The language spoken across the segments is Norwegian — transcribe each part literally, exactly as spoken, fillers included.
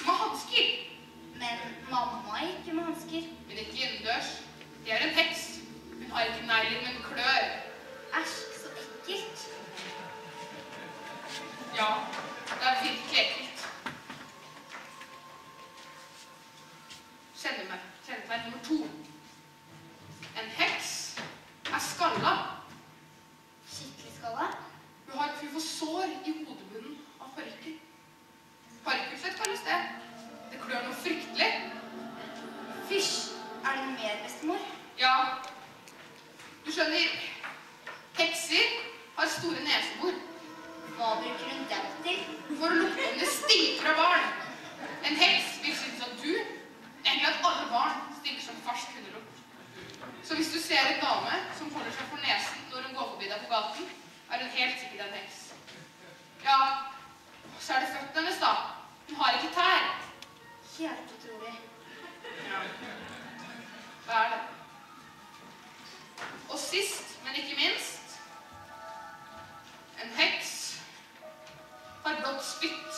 med hansker. Men mamma er ikke med hansker. Men ikke innendørs. Det er en heks. Hun har ikke negler, men klør. Æsj, så ekkelt. Ja, det er virkelig ekkelt. Kjenner meg. Kjenner meg nummer to. En heks er skalla. Skikkelig skalla? Hun har hun får sår i hodebunnen av parykker. Parykkelfett kalles det. Det klør noe fryktelig. Fysj, er det noe mer, bestemor? Ja, du skjønner, hekser har store nesebor. Hva bruker hun den til? For å lukte om det stinker av barn. En heks vil synes at du, egentlig at alle barn, stinker som fersk hundelukt. Så hvis du ser en dame som holder seg for nesen når hun går forbi deg på gaten, er hun helt sikkert en heks. Ja, så er det føttene hennes da. Hun har ikke tær. Helt utrolig. Ja. Hva er det? Og sist, men ikke minst, en heks har blått spytt.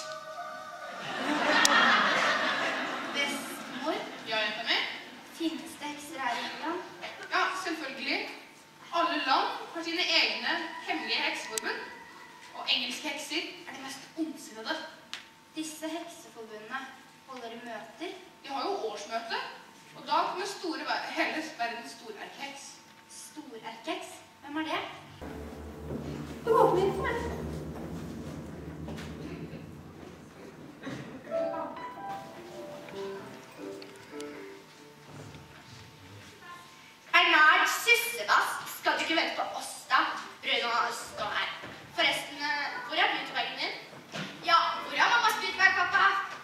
Bestemor? Ja, jenta mi? Finnes det hekser her i England? Ja, selvfølgelig. Alle land har sine egne hemmelige hekseforbund. Og engelske hekser er de mest ondsinnede. Disse hekseforbundene holder i møter. De har jo årsmøte, og da kommer store, hele verdens storerkeheks. Storerkeheks? Hvem er det? Du åpner ikke for meg. Bernard Syssebass, skal du ikke vente på oss da? Bruno, stå her. Forresten, hvor er brytebagen din? Ja, hvor er mammas brytebag, pappa?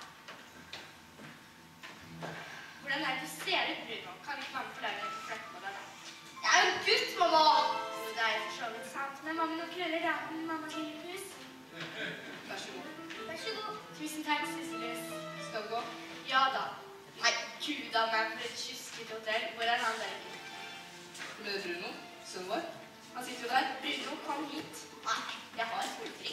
Hvordan er det du ser ut, Bruno? Kan ikke mamma forlage en fløtt på deg da? Jeg er jo en gutt, mamma! Jo, det er jo for så vidt sant, men mamma nå krøller da den mammas lille pus. Vær så god. Vær så god. Tusen takk, Sysselus. Skal du gå? Ja da. Nei, gud av meg for et kysket hotell. Hvor er han der? Med Bruno, sønnen vår. Han sitter jo der. Bruno, kom hit. Nei, jeg har skolefri.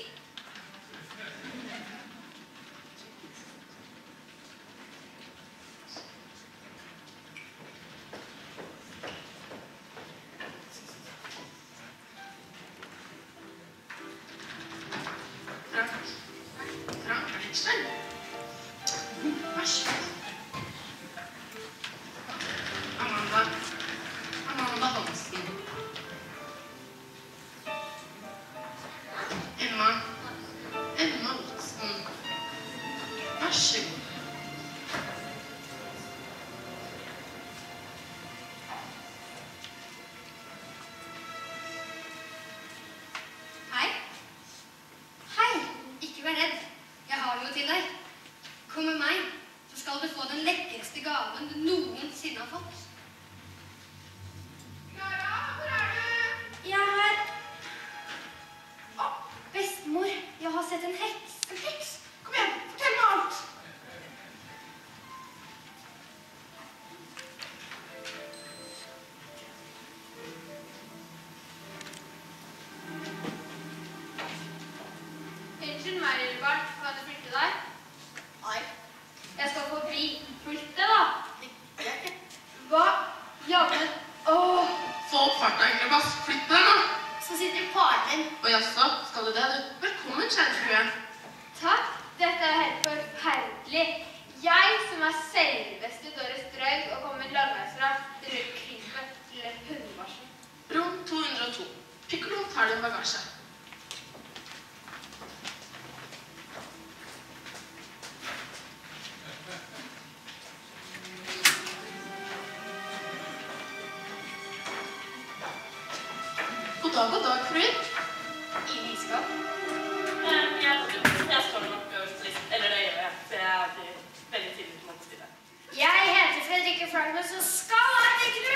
God dag, god dag, fru. I liskap. Jeg står nok øverst på listen. Eller det gjør jeg, for jeg blir veldig tidlig på måte stille. Jeg heter Fredrikke Fragman, så skal jeg ikke du?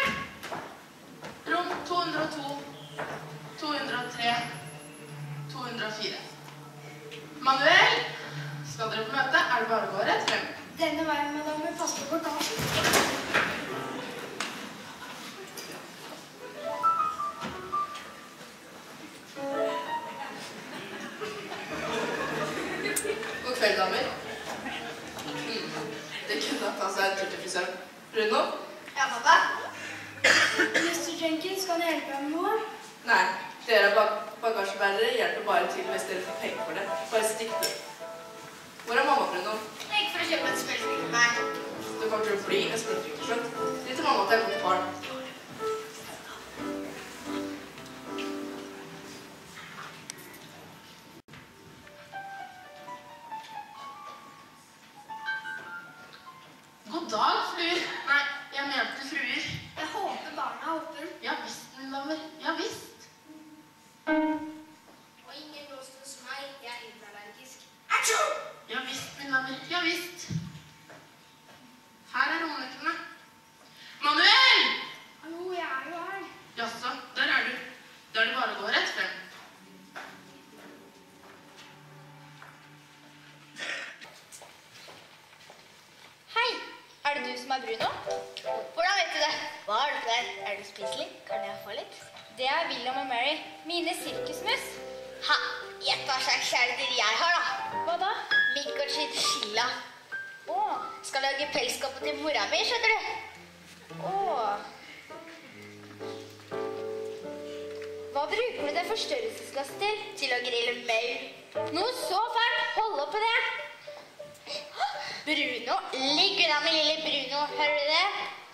Rom to hundre og to, to hundre og tre, to hundre og fire. Manuel, skal dere på møte? Er det bare å gå rett frem? Denne veien, madame, pass på bagasjen. God kveld, damer. Mm. Bruno? Ja, pappa. mister Jenkins, kan jeg hjelpe deg med noe? Nei, dere bag bagasjebærere hjelper bare til hvis dere får penger for det. Bare stikk det. Hvor er mamma, Bruno? Jeg gikk for å kjøpe en spillefilm til meg. Du kommer til å bli en spillefilm til slutt. Si til mamma at jeg er godt barn. God dag, fluer. Nei, jeg mente fruer. Jeg håper barna er åpen. Ja visst, min lammer. Ja visst. Og ingen blåst hos meg. Jeg er hudallergisk. Atsjo! Ja visst, min lammer. Ja visst. Her er romnøklene. Manuel! Hallo, jeg er jo her. Jaså, der er du. Da er det bare å gå rett frem. Hei, er det du som er Bruno? Hvordan vet du det? Hva har du på deg? Er du spiselig? Kan jeg få litt? Det er William og Mary, mine sirkusmus. Ha, gjett hva slags kjæledyr jeg har da. Hva da? Mink og chinchilla. Åh, skal lage pelskoppen til mora mi, skjønner du? Åh. Hva bruker du det forstørrelsesglasset til? Til å grille maur. Noe så fælt, hold opp på det. Bruno, ligg unna med lille Bruno, hører du det?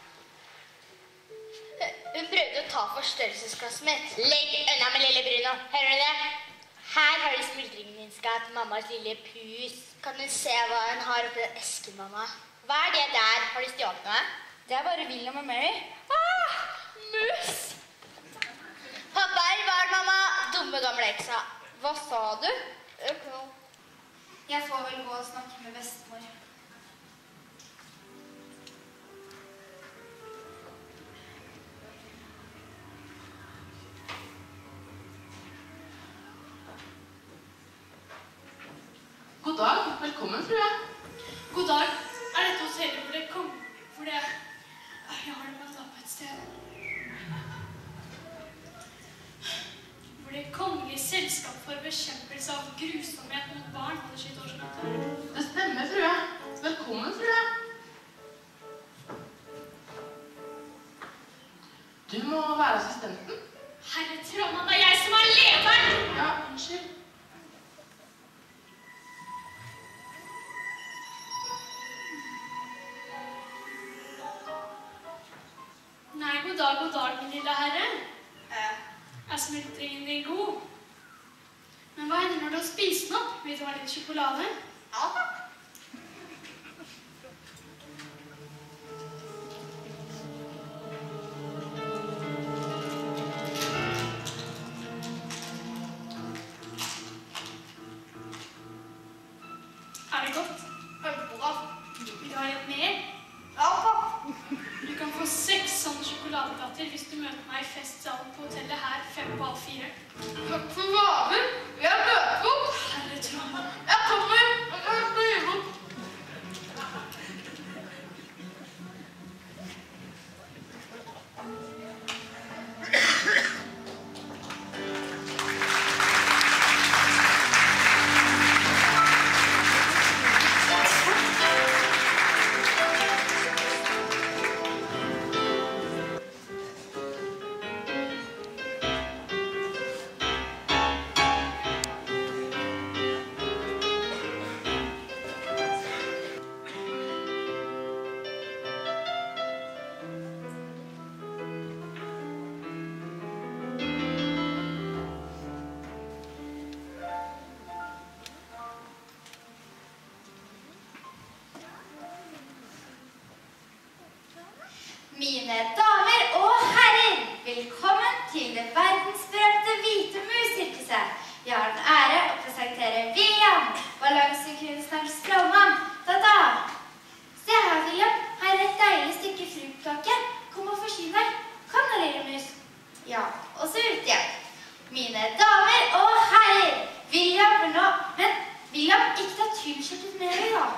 Hun prøvde å ta forstørrelsesglasset mitt. Legg unna med lille Bruno, hører du det? Her har du smuldringen din skal til mammas lille pus. Kan du se hva hun har oppi den esken, mamma? Hva er det der? Har du stjålet noe? Det er bare William og Mary. Ah, mus! Pappa er var, mamma. Dumme gamle eksa. Hva sa du? Jeg får vel gå og snakke med bestemor. God dag. Velkommen, frue. God dag. Er dette hotellet hvor det kom? Hvor det... Jeg har det blant annet på et sted. Hvor det kongelige selskap for bekjempelse av grusomhet mot barn hadde sitt årsmøte. Det stemmer, frue. Velkommen, frue. Du må være assistenten. Herre Trollmann, det er jeg som er lederen! Ja, unnskyld. Nei, god dag, god dag, min lille herre. Eh, Er smultringen din god? Men hva hender når du har spist den opp? Vil du ha litt sjokolade? ja, takk. Er det godt? Kjempegodt. Vil du ha litt mer? Ja, takk. Du kan få seks sånne sjokoladeplater hvis du møter meg i festsalen på hotellet her fem på halv fire. Takk for gaven. Vi har møtt opp. Herre Trollmann. Jeg kommer. Jeg skal gi opp. Mine damer og herrer, velkommen til det verdensberømte hvite mus-sirkuset. Jeg har den ære å presentere William, balansekunstnerens trollmann. Da-da! Se her, William. Her er et deilig stykke fruktkake. Kom og forsyn deg. Kom da, lille mus. Ja, og så ut igjen. Mine damer og herrer, William vil nå... Men William, ikke ta tynnskjortet med deg, da.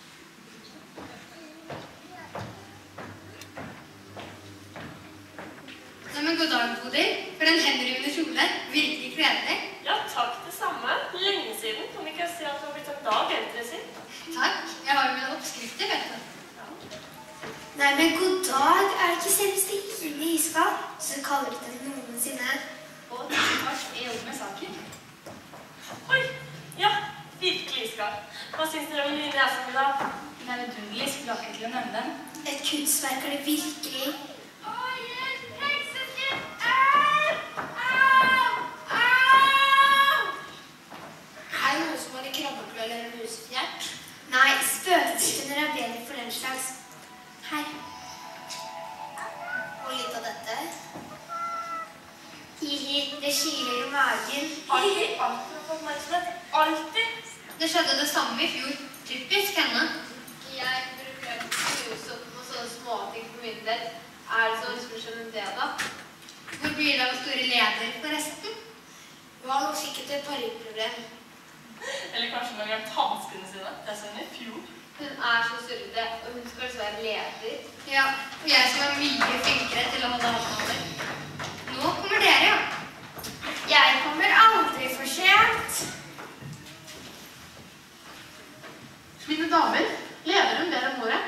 Nei, men god dag, Bodil. For den henrivende kjole. Virkelig kledelig. Ja, takk det samme. Lenge siden. Kan ikke jeg se at du har blitt en dag eldre siden? Takk. Jeg har jo mine oppskrifter, vet du. Ja. Nei, men god dag, er det ikke selveste ille iskald? Så kaller de dem noensinne. Og tusen takk for jobb med saken. Oi, ja, virkelig iskald. Hva synes dere om min nesen i dag? Den er vidunderlig, skulle akkurat til å nevne den. Et kunstverk er det virkelig. Oi, hekseskritt! Au! Au! Au! Er det noen som har en krabbeklø eller en musefjert? Nei, spøkelsesstunder er bedre for den slags. Her. Og litt av dette. Hihi, det kiler i magen. Alltid, alltid fått oppmerksomhet. Alltid. Det skjedde det samme i fjor. Typisk henne. Jeg bruker å knuse opp på sånne småting for min del. Er det så inspirasjon enn det, da? Hvor blir det av store leder, forresten? Hun har nok sikkert et parykkproblem. Eller kanskje man har hanskene sine. Det er sånn i fjor. Hun er så surrete, og hun skal også være leder. Ja, og jeg som er mye flinkere til å holde avtaler. Nå kommer dere, ja. Jeg kommer aldri for sent. Mine damer, leder hun mer om ordet?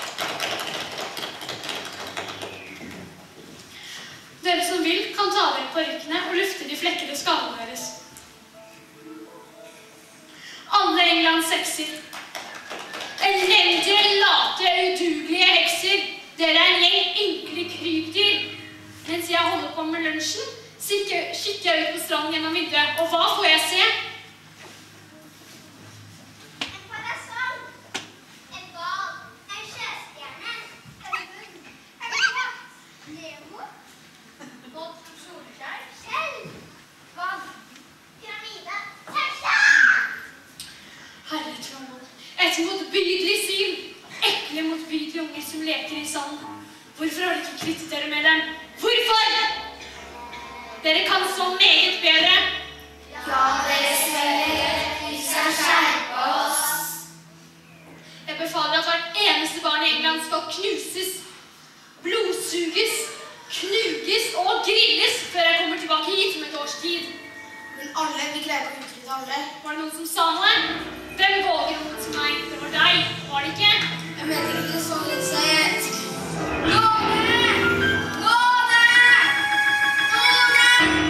Dere som vil, kan ta dere parykkene og lufte de flekkede skallene deres. Alle Englands hekser. Elendige, late, udugelige hekser. Dere er en gjeng ynkelig krypdyr. Mens jeg holder på med lunsjen, kikker jeg ut på stranden gjennom vinduet. Og hva får jeg se? En parasoll, en ball, en sjøstjerne, en hund, en katt, Nemo, båt, solskjær, skjell, vann, pyramide, heksa! Herre trollmann, et motbydelig syn. Ekle, motbydelige unger som leker i sanden. Hvorfor har dere ikke kvittet dere med dem? Hvorfor? Dere kan så meget bedre. Ja, dere smeller, vi skal skjerpe oss. Jeg befaler at hvert eneste barn i England skal knuses, blodsuges, knuges og grilles før jeg kommer tilbake hit om et års tid. Men alle, vi greier ikke å utrydde alle. Var det noen som sa noe? Hvem våger å mot meg? Det var deg, var det ikke? Jeg mener ikke så litt sett. Nåde! Nåde! Nåde!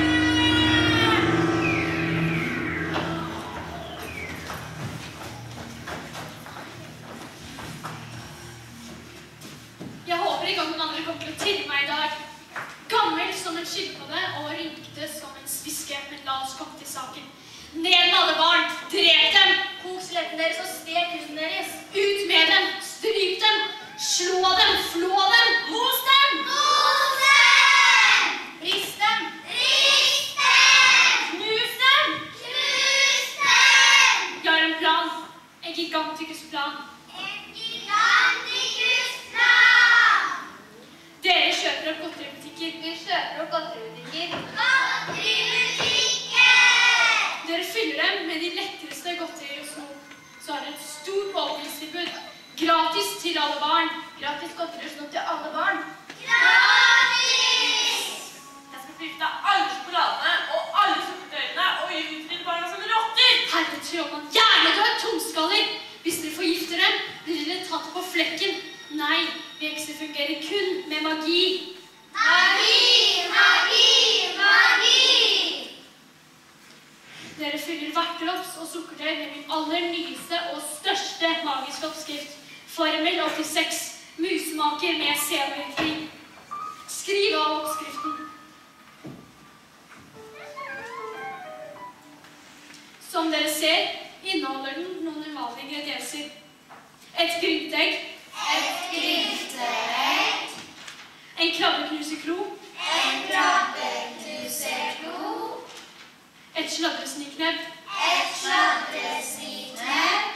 Jeg håper ikke at noen andre kommer til å tilgi meg i dag. Gammel som en skilpadde og rynkete som en sviske, men la oss komme til saken. Ned med alle barn, drep dem, Kok skjeletten deres og stek huden deres. ut med dem, stryp dem, slå dem, flå dem, mos dem! Mos dem! Rist dem. Rist dem! Knus dem! Knus dem! Jeg har en plan, en gigantisk plan. En gigantisk plan! Dere kjøper opp godteributikker. Vi kjøper opp godteributikker. Godteributikker! Dere fyller dem med de lekreste godterier og snop. Så har dere et stort åpningstilbud. Gratis til alle barn. Gratis godteri og snop til alle barn. Gratis! Jeg skal forgifte alle sjokoladene og alle sukkertøyene og utrydde barna som rotter. Herre trollmann, hjernedød tomskaller! Hvis dere forgifter dem, blir dere tatt på flekken. Nei, vekster fungerer kun med magi. Magi! Magi! Magi! Dere fyller hvert drops og sukkertøy med min aller nyeste og største magiske oppskrift. Formel åttiseks. Musemaker med severkrig. Skriv av oppskriften. Som dere ser, inneholder den noen uvanlige ingredienser. Et gryntegg. Et gryntegg. En krabbeknuseklo. En krabbeknuseklo. Et sladresniknebb. Et sladresniknebb.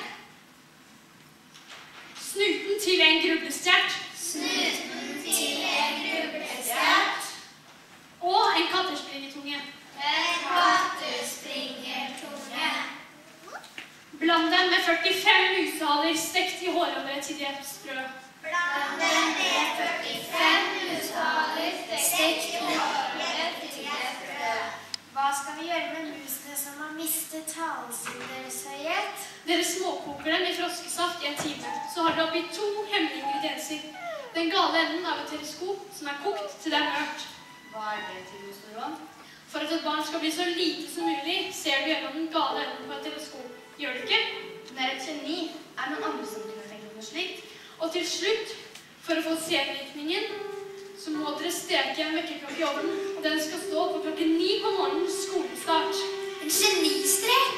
Snuten til en grublestjert. Snuten til en grublestjert. Og en kattespringetunge. En kattespringertunge. Bland dem med førtifem musehaler stekt i hårolje til det sprø. Bland dem med førtifem musehaler stekt i hårolje til det sprø. Hva skal vi gjøre med musene som har mistet halen sin, deres høyhet? Dere småkoker dem i froskesaft i en time. Så har dere oppi to hemmelige ingredienser. Den den gale enden av et teleskop som er kokt til det er mørkt. Hva er det til, Mostoron? For at et barn skal bli så lite som mulig, ser du gjennom den gale enden på et teleskop. Gjør du ikke? Hun er et geni. Er det noen andre som kunne tenke noe slikt? Og til slutt, for å få senvirkningen, så må dere steke en vekkerklokke i ovnen, og den skal stå på klokken ni på morgenens skolestart. En genistrek!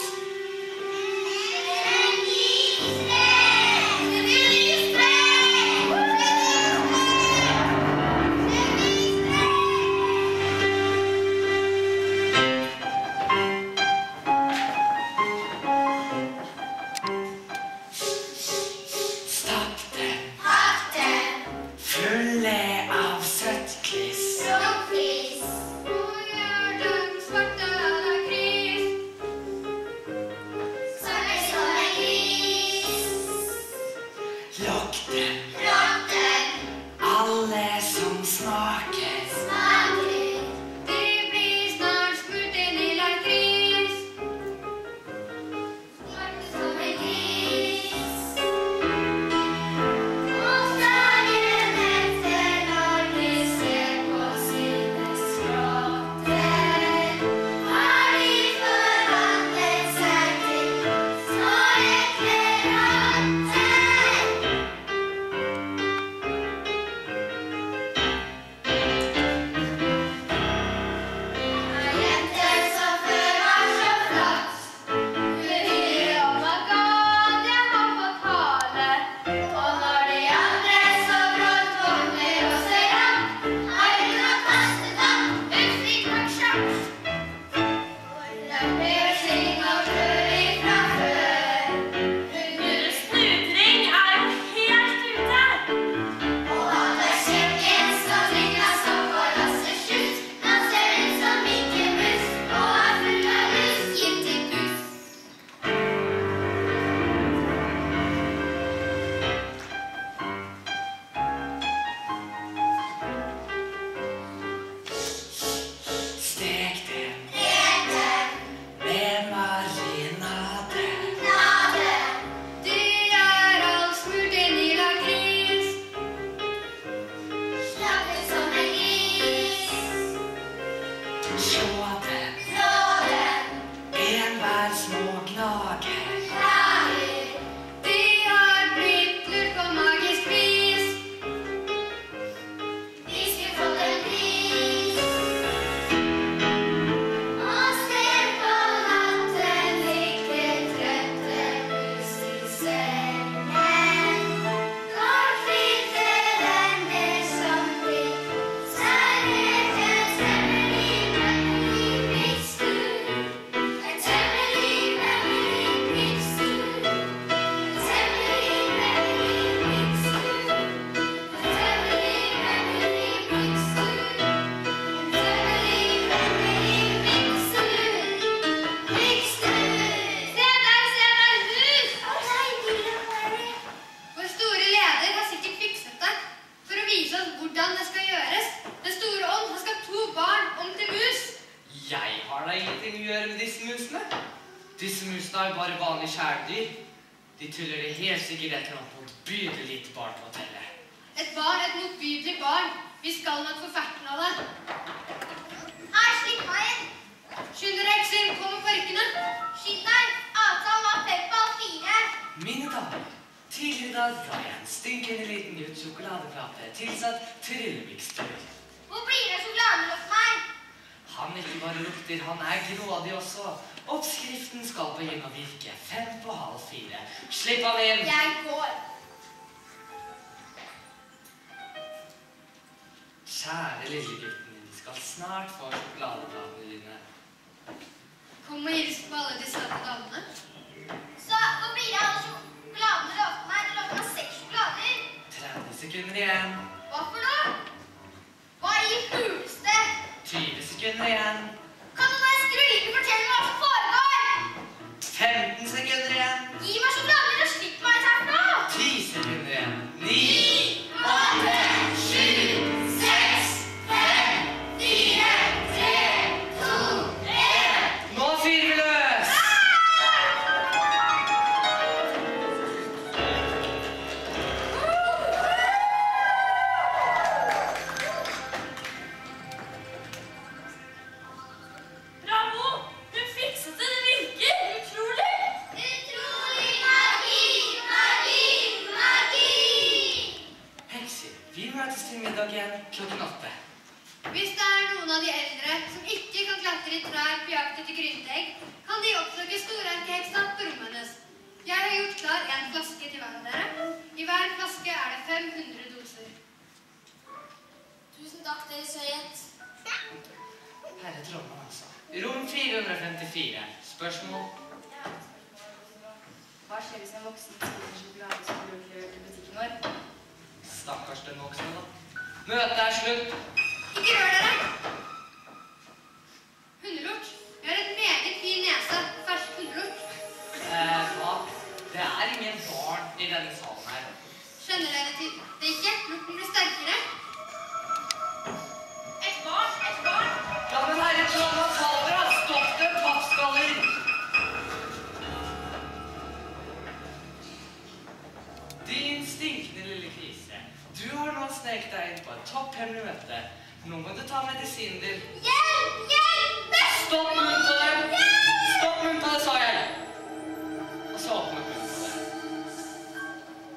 Disse musene er jo bare vanlige kjæledyr. De tuller det helt sikkert et eller annet motbydelig lite barn på hotellet. Et barn, et motbydelig barn. Vi skal nok få ferten av det. Hei, slipp meg inn. Skynd dere, ekser. Kom med parkene. Skynd deg. Avtalen var fem på halv fire. Mine damer, tidligere i dag ga jeg en stinkende liten gutt sjokoladeplate tilsatt trillemikstur. Hvor blir det sjokoladen hos meg? Han ikke bare lukter, han er grådig også. Oppskriften skal begynne å virke fem på halv fire. Slipp han inn! Jeg går. Kjære lille gutten min, skal snart få sjokoladeplatene dine. Kom og hils på alle de søte damene. Så hvor blir det av alle sjokoladene du lovte meg? Du lovte meg seks sjokolader. tretti sekunder igjen. Hva for noe? Hva i huleste? tyve sekunder igjen. Kan du bare skru inn og fortelle meg hva som foregår? femten sekunder igjen. Gi meg sjokolader og slipp meg herfra. ti sekunder igjen. ni, åtte, sju, seks, fem, fire, tre, to, en. Nå fyrer vi løs! middagen klokken åtte. Hvis det er noen av de eldre som ikke kan klatre i trær på jakt etter gryntegg, kan de oppsøke storerkeheksa på rommet hennes. Jeg har gjort klar en flaske til hver av dere. I hver flaske er det fem hundre doser. Tusen takk, Deres Høyhet. Herre trollmann, altså. Rom fire hundre femtifire. Spørsmål? Hva skjer hvis en voksen spiser sjokolade som bruker i butikken vår? Stakkars den voksne, da. Møtet er slutt. Ikke rør dere! Hundelort. Vi har et meget fin nese. Fersk hundelort. Eh, hva? Det er ingen barn i denne salen her. Skjønner dere til det ikke? Lorten blir sterkere. Et barn, et barn. Ja, men herre trollmann, faller da! Stopp det, pappskaller! Din stinkende lille krise. Du har nå sneket deg inn på et topphemmelig møte. Nå må du ta medisinen din. Hjelp! Hjelp! Stopp munnen på det! Stopp munnen på det, sa jeg! Og så åpne munnen på det.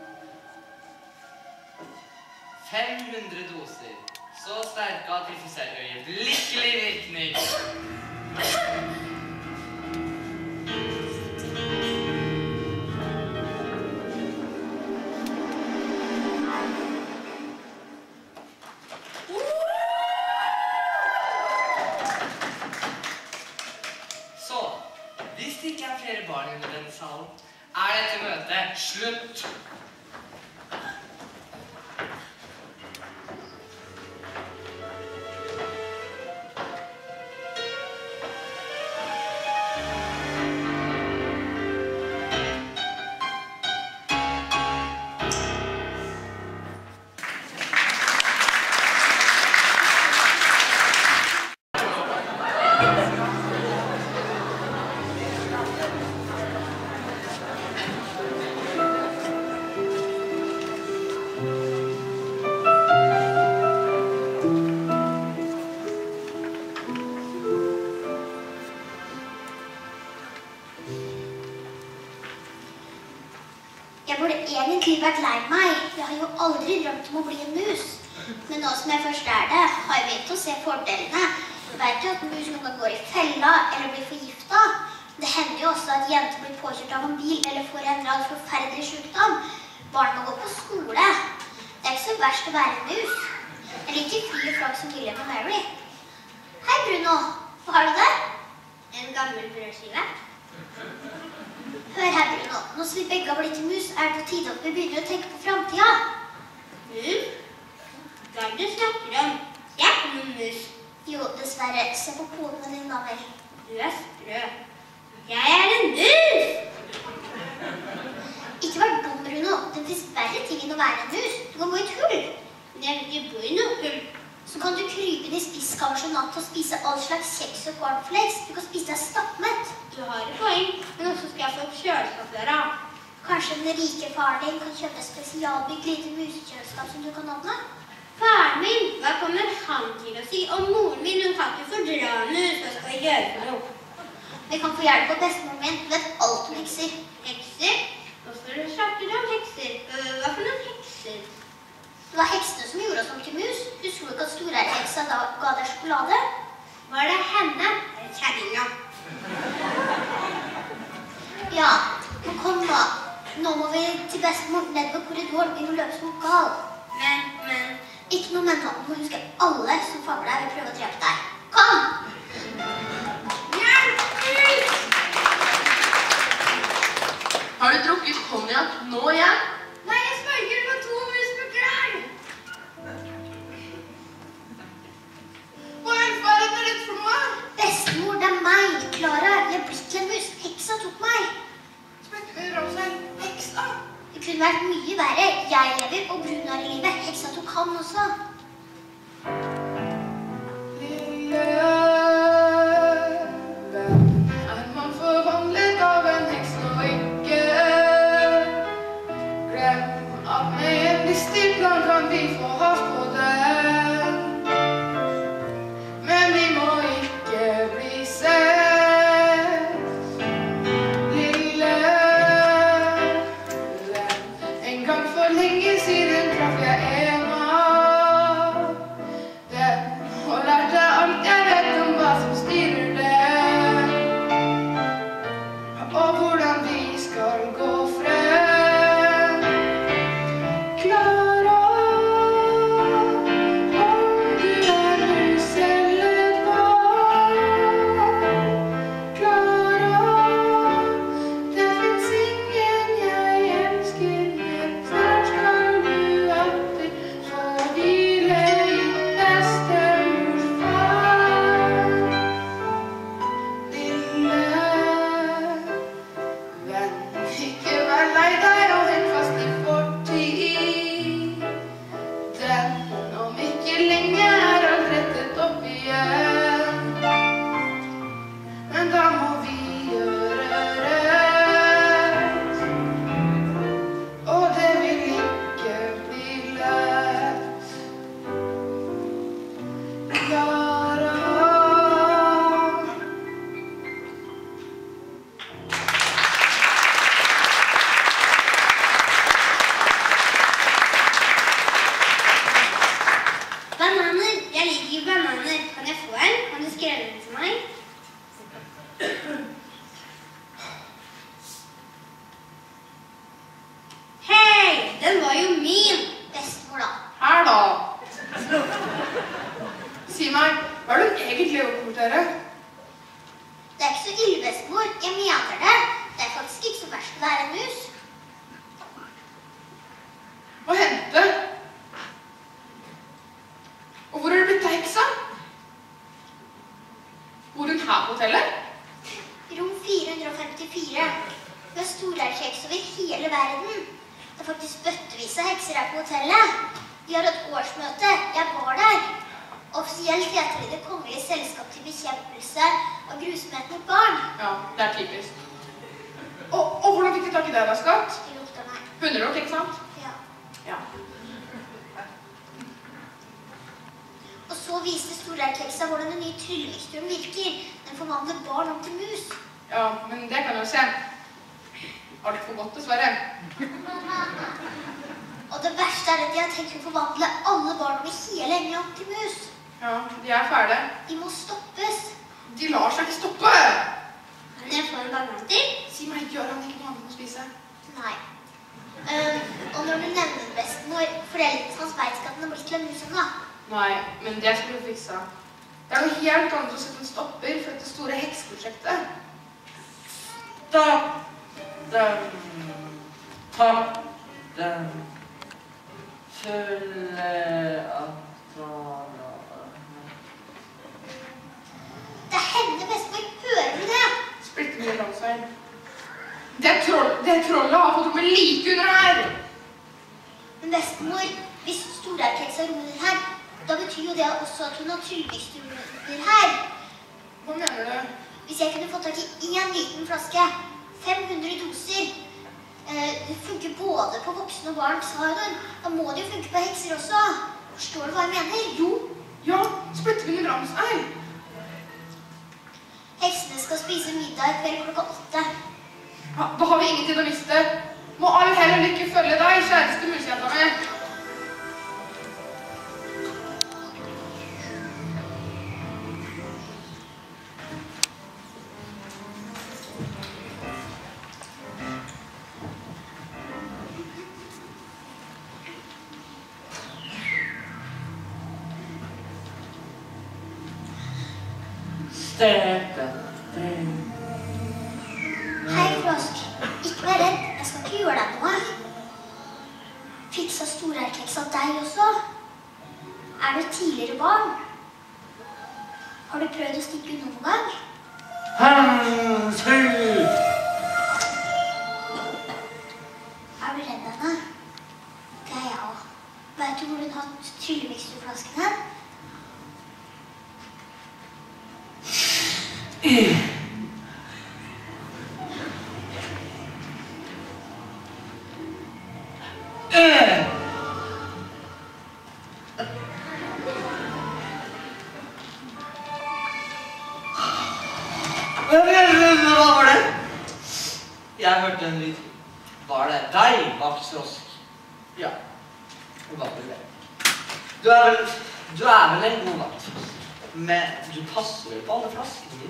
fem hundre doser. Så sterke at de får øyeblikkelig virkning. Så, hvis det ikke er flere barn under denne salen, er dette møtet slutt. Jeg burde egentlig vært lei meg. Jeg har jo aldri drømt om å bli en mus. Men nå som jeg først er det, har jeg begynt å se fordelene. Jeg vet jo at mus noen gang går i fella eller blir forgiftet. Det hender jo også at jenter blir påkjørt av en bil eller får en eller annen forferdelig sykdom. Barn må gå på skole. Det er ikke så verst å være en mus. Jeg liker fri og flagg som William og Mary. Hei, Bruno. Hva har du der? En gammel brødskive. Hør her, Bruno. Nå som vi begge har blitt til mus, er det på tide at vi begynner å tenke på fremtiden. Mus? Hva er det du snakker om? Jeg er ikke noen mus. Jo, dessverre. Se på kodene dine, da vel. Du er sprø. Jeg er en mus! Ikke vær dum, Bruno. Det finnes verre ting enn å være en mus. Du kan bo i et hull. Men jeg vil ikke bo i noe hull. Så kan du krype inn i spiskammer så natt og spise all slags kjeks og cornflakes. Du kan spise deg stappmett. Du har et poeng, men også skal jeg få et kjøleskap der. Kanskje den rike faren din kan kjøpe et spesialbygd lite musekjøleskap som du kan åpne? Faren min, hva kommer han til å si? Og moren min, hun kan ikke fordra mus, hva skal jeg gjøre for noe? Vi kan få hjelp av bestemoren min, hun vet alt om hekser. Hekser? Hvorfor snakker du om hekser? Hva for noen hekser? Det var heksene som gjorde oss om til mus. Husker du ikke at storerkeheksa da ga deg sjokolade? Var det henne? Eller kjerringa? Ja, men kom da. Nå må vi til bestemor ned på korridoren. Vi må løpe som gal. Men, men... Ikke noe men nå. Du må huske alle som fanger deg vil prøve å drepe deg. Kom! Hjelp! Har du drukket konjakk nå igjen? Nei, jeg sparker på to mus på klær. Hva er det rett for noe? Bestemor, det er meg. Clara, jeg er blitt til en mus. Heksa tok meg. Sprekker av seg heksa. Det kunne vært mye verre. Jeg lever, og Bruno er i livet. Heksa tok han også. Lille venn, er man forvandlet av en heks nå ikke? Glem at med en listig plan kan vi få has på den. Men vi må ikke bli sett. Lille venn, en gang for lenge siden traff jeg en mann. Kan jeg få en? Kan du skrive den til meg? Hei, den var jo min bestemor da. Her da. Si meg, hva er det hun egentlig gjør bort dere? Det er ikke så ille, bestemor. Jeg mener det. Det er faktisk ikke så verst å være en mus. Hva hendte? Og hvor er det blitt av heksa? Bor hun her på hotellet? Rom fire hundre femtifire. Vi har storerkjeks over hele verden. Det er faktisk bøttevis av hekser her på hotellet. De har et årsmøte. Jeg var der. Offisielt heter det Det kongelige selskap til bekjempelse av grusomhet mot barn. Ja, det er typisk. Og, og hvordan fikk du tak i det, da, skatt? De lukta meg. Hundelort, ikke sant? Ja. Ja. Og så viste storerkjeksa hvordan den nye tryllemiksturen virker. Den forvandler barn om til mus. Ja, men det kan jeg jo se. Alt for godt, dessverre. Og det verste er at de har tenkt å forvandle alle barn over hele England om til mus. Ja, de er ferdige. De må stoppes. De lar seg ikke stoppe! Kan jeg få en banan til? Si meg, gjør han ikke noe annet å spise? Nei. Um, og når du nevner bestemor, foreldrene hans vet ikke at den har blitt til en mus ennå. Nei, men det skal vi fikse. Det er noe helt annet å sette en stopper for dette store hekseprosjektet. Stopp dem. Tapp dem. Følge avtaler. Det er henne, bestemor. Hører du det? Splitter mye landsveien. Det er troll, det er trollet har fått rommet like under her. Men bestemor, hvis storerkjeksa har rommet her, da betyr jo det også at hun har tryllemiksturer her. Hva mener du? Hvis jeg kunne fått tak i en liten flaske, fem hundre doser, eh, det funker både på voksne og barn, sa hun. Da må det jo funke på hekser også. Forstår du hva jeg mener? Jo, ja, splitter vi under landsveien. Heksene skal spise middag kveld klokka åtte. Ja, da har vi ingen tid å miste. Må all hell og lykke følge deg, kjæreste musejenta mi. Steke. Hei, Frosk. Ikke vær redd. Jeg skal ikke gjøre deg noe. Fiksa storerkjeksa deg også? Er du et tidligere barn? Har du prøvd å stikke unna noen gang? Hans hus. Er du redd henne? Det er jeg også. Vet du hvor hun har tryllemiksterflasken hen? Hva var det? Jeg hørte en lyd. Var det deg, vaktfrosk? Ja. Hva var det? Du er vel, du er vel en god vaktfrosk. Men du passer vel på alle flaskene mine?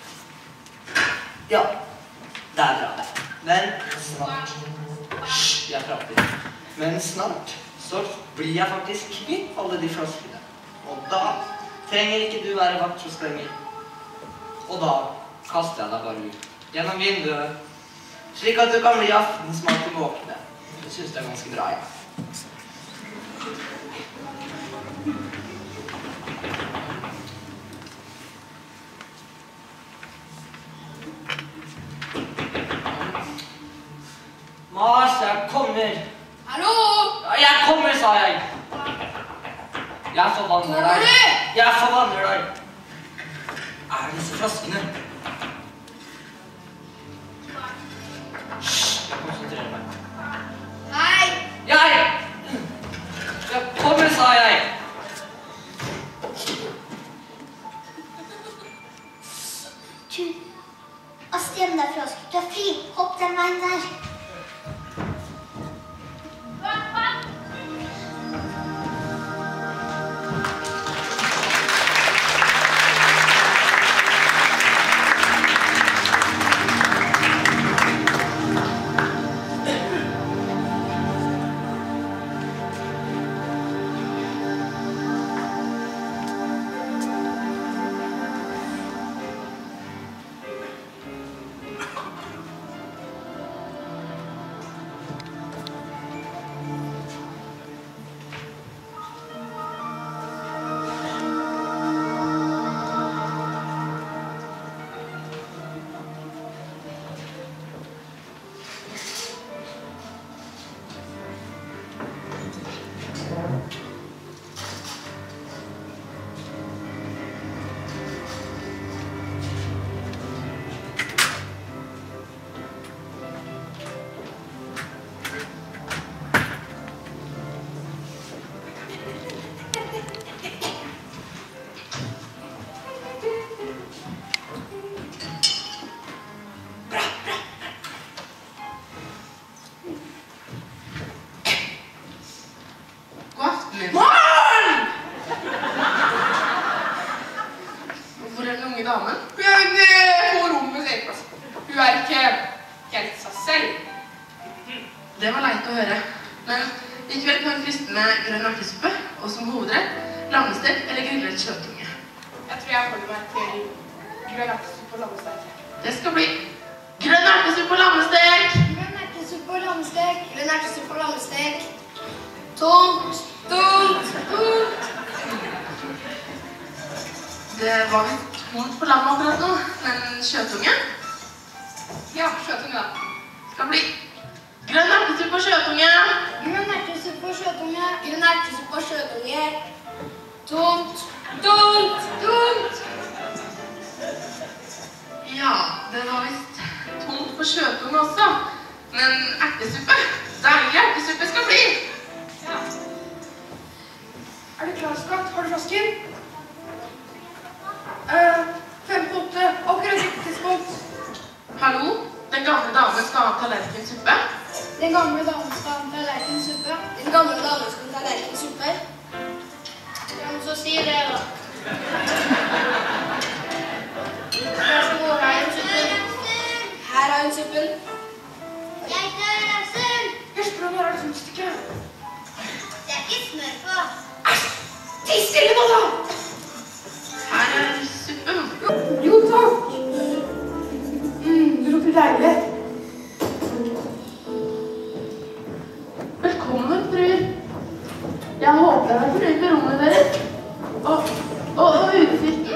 Ja, det er bra det. Men snart. Hysj, jeg prater. Men snart så blir jeg faktisk kvitt alle de flaskene. Og da trenger ikke du være vaktfrosk lenger. Og da kaster jeg deg bare ut gjennom vinduet, slik at du kan bli aftensmat til våkne. Jeg synes det er ganske bra, ja. Mas, jeg kommer. Hallo? Ja, jeg kommer, sa jeg. Jeg forvandler deg. Jeg forvandler deg. Er det disse flaskene? Hysj, jeg konsentrerer meg. Nei. Jeg! Jeg kommer, sa jeg. Du, Astrid, der, Frosk. Du er fri. Hopp den veien der. unge damen. Hun er under på rommets egen plass. Hun er ikke helt seg selv. Det var leit å høre. Men i kveld kan vi kryste med grønn ertesuppe, og som hovedrett, lammestek eller grillet kjøttunge. Jeg tror jeg holder meg til grønn ertesuppe og lammestek. Det skal bli grønn ertesuppe og lammestek! Grønn ertesuppe og lammestek. Grønn ertesuppe og lammestek. Tomt! Tomt! Tomt! Det var litt tomt på lammet akkurat nå, men kjøttunge Ja, kjøttunge da. skal bli grønn ertesuppe og kjøttunge. Grønn ertesuppe og kjøttunge. Grønn ertesuppe og kjøttunge. Tomt. Tomt. Tomt. Ja, det var visst tomt på kjøttunge også, men ertesuppe, deilig ertesuppe skal bli. Ja. Er du klar, skatt? Har du flasken? Uh, fem på åtte. Akkurat riktig tidspunkt. Hallo, den gamle damen skal ha tallerkensuppe. Den gamle damen skal ha en tallerkensuppe. Den gamle damen skal ta tallerkensuppe. Ja, men så si det, da. Vær så god, her er suppen. Her er hun suppen. Hørspråk, her er det sundstykke. Det er ikke smør på. Tiss stille nå, da! Her er suppen. Jo, takk. Mm, det lukter deilig. Velkommen, fruer. Jeg håper dere er fornøyd med rommet deres. Og, og, og utsikten.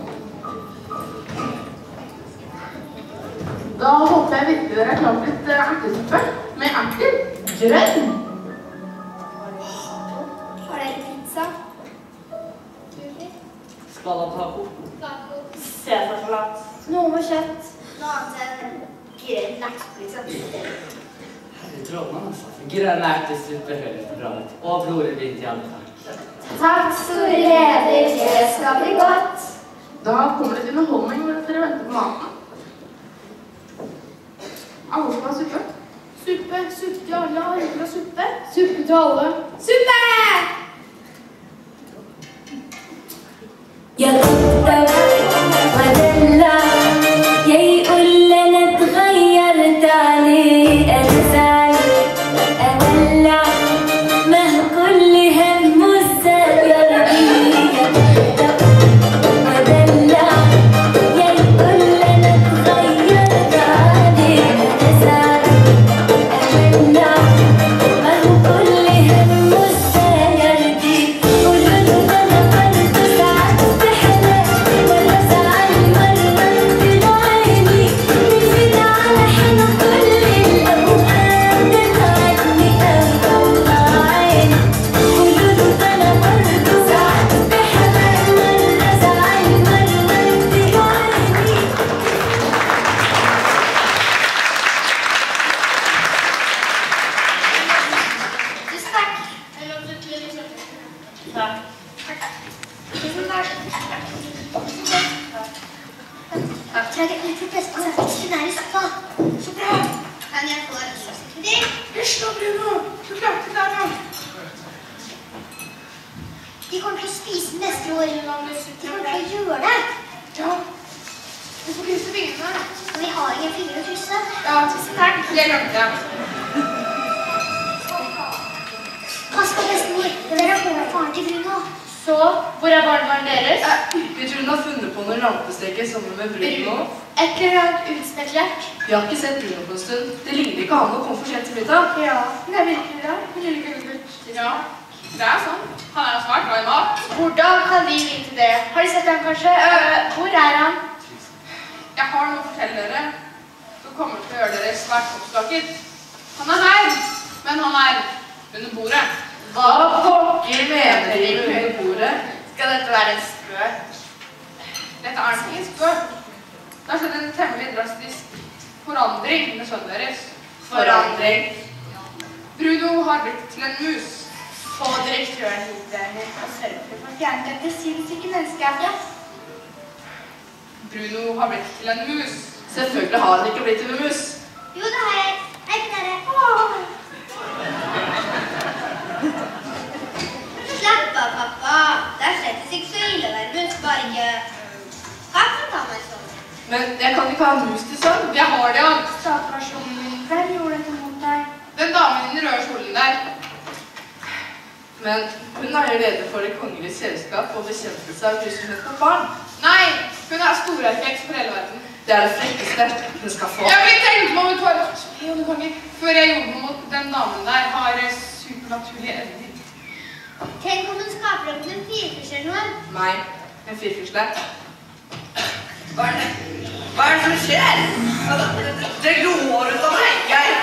Da håper jeg virkelig dere er klar for litt eh, ertesuppe med erter. Grønn. Har dere pizza? Skallataco. Cæsarsalat. Noe med kjøtt. Noe annet enn grønn laks, liksom. Herre Trollmann, altså. Grønn ertesuppe høres bra ut. Og blodet blir til alle takk. Takk, store leder. Det skal bli godt. Da kommer det til underholdning mens dere venter på maten. Alle skal ha suppe. Suppe, suppe til alle. Alle vil ha suppe. Suppe til alle. Suppe! يا قطة ودلع يقول لنا اتغيرت عليه ازعل ادلع ما هو كل همه السير بيه يا قطة ودلع يقول لنا اتغيرت عليه ازعل ادلع ما هو كل همه السير بيه قولوا له انا برضه ساعات ولا زعل مرة من عيني نزيد على حنا كل الأوقات تتعبني أوي طلع عيني قولوا له أنا برضه ساعات بحلال مرة زعل مرة من عيني. Tusen takk. Takk. Tusen takk. Oppdraget ut til beste konsertmisjonær i suppa. Så bra. Kan jeg få en slags krydder? Hysj nå, Bruno. Du klarte det der, da. De kommer til å spise den neste år. De kommer til å gjøre det. Ja. Du får krysse fingrene. Og vi har ingen fingre å krysse. Ja, tusen takk. Det glemte jeg. Hva skal bestemor? Det er barnefaren til Bruno. Så, hvor er barnebarnet deres? Vi tror hun har funnet på noen rampesteker sammen med Bruno. Et eller annet utspekulert. Vi har ikke sett Bruno på en stund. Det ligner ikke an å komme for sent til middag. Ja, det er virkelig det. Min lille gullgutt. Ja, det er sånn. Han er svært glad i mat. Hvordan kan vi vite det? Har de sett ham kanskje? Øh, hvor er han? Jeg har noe å fortelle dere som kommer til å gjøre dere svært oppskaket. Han er her, men han er under bordet. Hva pokker mener de med under bordet? Skal dette være en spøk? Dette er ikke en spøk. Det har skjedd en temmelig drastisk forandring med sønnen deres. Forandring. Bruno har blitt til en mus. Få direktøren hit dere og sørge for å fjerne dette sinnssyke mennesket herfra. Bruno har blitt til en mus. Selvfølgelig har han ikke blitt til en mus. Jo, det har jeg. Hei, dere. Slapp av, pappa. Det er slett ikke så ille å være mus, bare ikke... Kaffen, da. Men jeg kan ikke ha en mus til sånn. Jeg har det, ja. Statsversjonen min, hvem gjorde dette mot deg? Den damen i den røde kjolen der. Men hun er jo leder for det kongelige selskap og bekjempelse av grusomhet på barn. Nei, hun er storarkitekt for hele verden. Det er det frekkeste hun skal få. Jeg vil tenke meg om et par millioner ganger før jeg gjorde noe mot den damen der har supernaturlige evner. Tenk om hun skaper opp en firfisle noe. Nei, en firfisle. Hva er det? Hva er det som skjer? Det, det glår ut av meg. Jeg...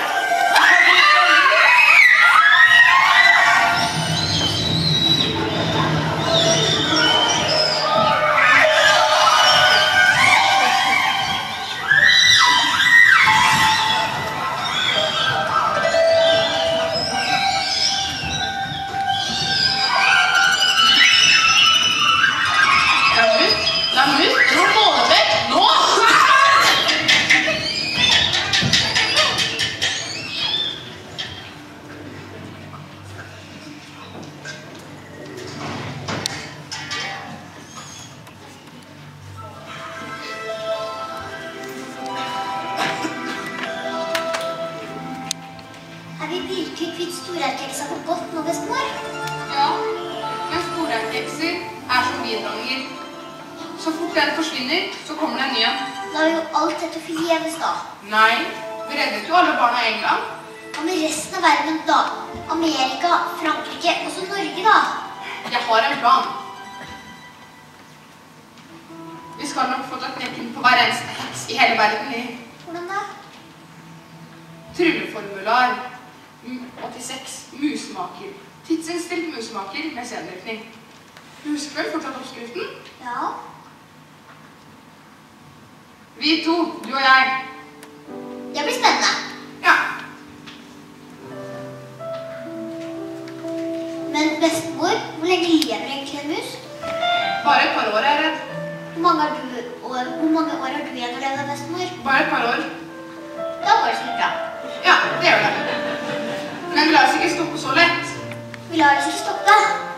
Vi lar oss ikke stoppe.